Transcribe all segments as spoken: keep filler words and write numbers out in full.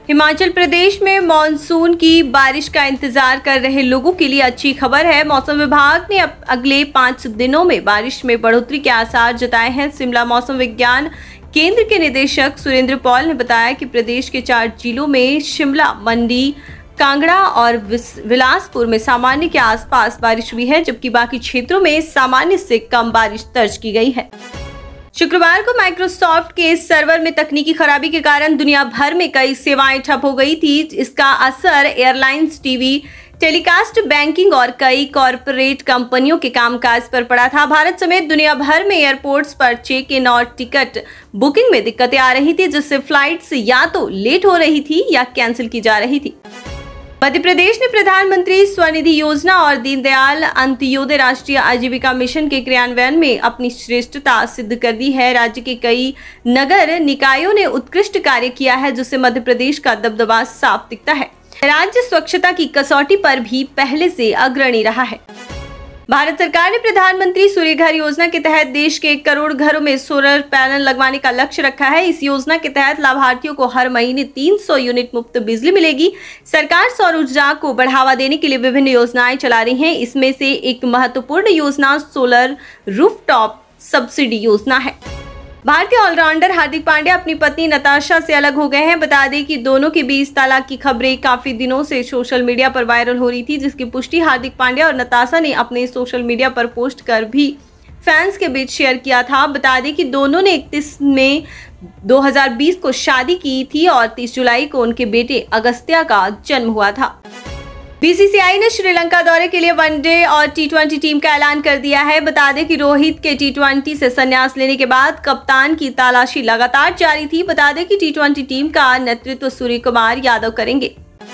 हिमाचल प्रदेश में मॉनसून की बारिश का इंतजार कर रहे लोगों के लिए अच्छी खबर है। मौसम विभाग ने अब अगले पाँच दिनों में बारिश में बढ़ोतरी के आसार जताए हैं। शिमला मौसम विज्ञान केंद्र के निदेशक सुरेंद्र पॉल ने बताया कि प्रदेश के चार जिलों में शिमला, मंडी, कांगड़ा और बिलासपुर में सामान्य के आसपास बारिश हुई है, जबकि बाकी क्षेत्रों में सामान्य से कम बारिश दर्ज की गई है। शुक्रवार को माइक्रोसॉफ्ट के सर्वर में तकनीकी खराबी के कारण दुनिया भर में कई सेवाएं ठप हो गई थी। इसका असर एयरलाइंस, टीवी, टेलीकास्ट, बैंकिंग और कई कॉरपोरेट कंपनियों के कामकाज पर पड़ा था। भारत समेत दुनिया भर में एयरपोर्ट्स पर चेक इन और टिकट बुकिंग में दिक्कतें आ रही थी, जिससे फ्लाइट्स या तो लेट हो रही थी या कैंसिल की जा रही थी। मध्य प्रदेश ने प्रधानमंत्री स्वनिधि योजना और दीनदयाल अंत्योदय राष्ट्रीय आजीविका मिशन के क्रियान्वयन में अपनी श्रेष्ठता सिद्ध कर दी है। राज्य के कई नगर निकायों ने उत्कृष्ट कार्य किया है, जिससे मध्य प्रदेश का दबदबा साफ दिखता है। राज्य स्वच्छता की कसौटी पर भी पहले से अग्रणी रहा है। भारत सरकार ने प्रधानमंत्री सूर्य घर योजना के तहत देश के एक करोड़ घरों में सोलर पैनल लगवाने का लक्ष्य रखा है। इस योजना के तहत लाभार्थियों को हर महीने तीन सौ यूनिट मुफ्त बिजली मिलेगी। सरकार सौर ऊर्जा को बढ़ावा देने के लिए विभिन्न योजनाएं चला रही है। इसमें से एक महत्वपूर्ण योजना सोलर रूफटॉप सब्सिडी योजना है। भारतीय ऑलराउंडर हार्दिक पांड्या अपनी पत्नी नताशा से अलग हो गए हैं। बता दें कि दोनों के बीच तलाक की खबरें काफी दिनों से सोशल मीडिया पर वायरल हो रही थी, जिसकी पुष्टि हार्दिक पांड्या और नताशा ने अपने सोशल मीडिया पर पोस्ट कर भी फैंस के बीच शेयर किया था। बता दें कि दोनों ने इकतीस मई दो हज़ार बीस को शादी की थी और तीस जुलाई को उनके बेटे अगस्त्या का जन्म हुआ था। बीसीसीआई ने श्रीलंका दौरे के लिए वनडे और टी ट्वेंटी टीम का ऐलान कर दिया है। बता दें कि रोहित के टी ट्वेंटी से संन्यास लेने के बाद कप्तान की तलाशी लगातार जारी थी। बता दें कि टी ट्वेंटी टीम का नेतृत्व सूर्य कुमार यादव करेंगे।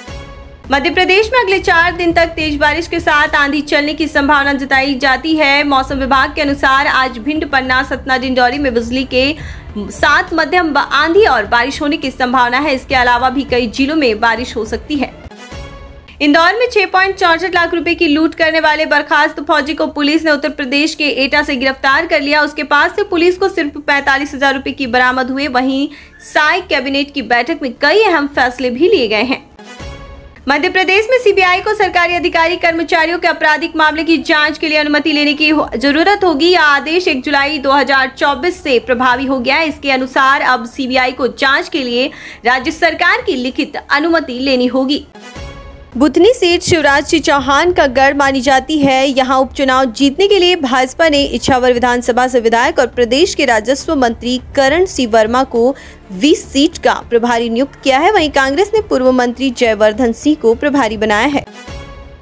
मध्य प्रदेश में अगले चार दिन तक तेज बारिश के साथ आंधी चलने की संभावना जताई जाती है। मौसम विभाग के अनुसार आज भिंड, पन्ना, सतना, डिंडौरी में बिजली के साथ मध्यम आंधी और बारिश होने की संभावना है। इसके अलावा भी कई जिलों में बारिश हो सकती है। इंदौर में छह पॉइंट चौसठ लाख रुपए की लूट करने वाले बर्खास्त फौजी को पुलिस ने उत्तर प्रदेश के एटा से गिरफ्तार कर लिया। उसके पास से पुलिस को सिर्फ पैंतालीस हजार रुपए की बरामद हुए। वहीं साई कैबिनेट की बैठक में कई अहम फैसले भी लिए गए हैं। मध्य प्रदेश में सीबीआई को सरकारी अधिकारी कर्मचारियों के आपराधिक मामले की जांच के लिए अनुमति लेने की जरूरत होगी। यह आदेश एक जुलाई दो हज़ार चौबीस से प्रभावी हो गया है। इसके अनुसार अब सीबीआई को जांच के लिए राज्य सरकार की लिखित अनुमति लेनी होगी। बुधनी सीट शिवराज सिंह चौहान का गढ़ मानी जाती है। यहां उपचुनाव जीतने के लिए भाजपा ने इछावर विधानसभा से विधायक और प्रदेश के राजस्व मंत्री करण सिंह वर्मा को बीस सीट का प्रभारी नियुक्त किया है। वहीं कांग्रेस ने पूर्व मंत्री जयवर्धन सिंह को प्रभारी बनाया है।